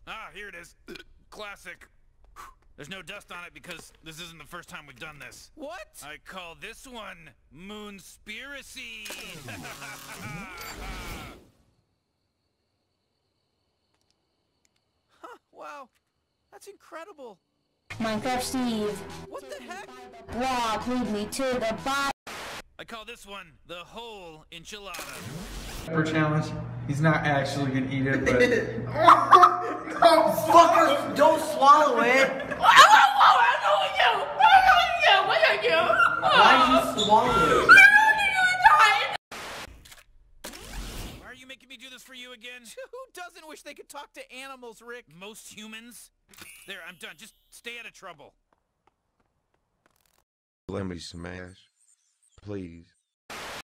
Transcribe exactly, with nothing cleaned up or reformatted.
Ah, here it is. Classic. There's no dust on it because this isn't the first time we've done this. What? I call this one Moonspiracy. Huh, wow. That's incredible. Minecraft Steve. What the heck? Blog, lead me to the bottom. I call this one the whole enchilada. For challenge, he's not actually gonna eat it, but Fuckers, don't swallow it. Why did you swallow it? Why are you making me do this for you again? Who doesn't wish they could talk to animals, Rick? Most humans? There, I'm done. Just stay out of trouble. Let me smash. Please.